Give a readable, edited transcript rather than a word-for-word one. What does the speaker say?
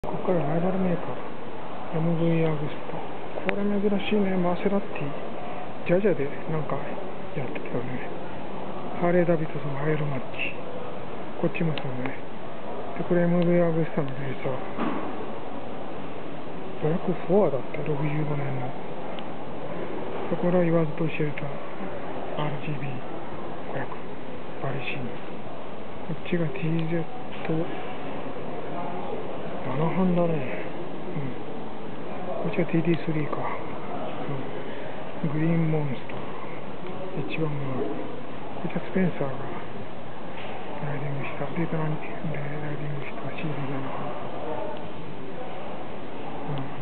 ここからライバルメーカー MV アグスタ。これ珍しいね。マセラティジャジャでなんかやってたよね。ハーレー・ダビッドソンアイロマッチ、こっちもそうね。でこれ MV アグスタのレーサーブラックフォアだって65年の。でこれは言わずと知れた RGB500 バリシン。こっちが TZ7 半だね。こっちは TD3 か。グリーンモンスター一番前。こっちはスペンサーがライディングしたデータライディングした CD なのかな。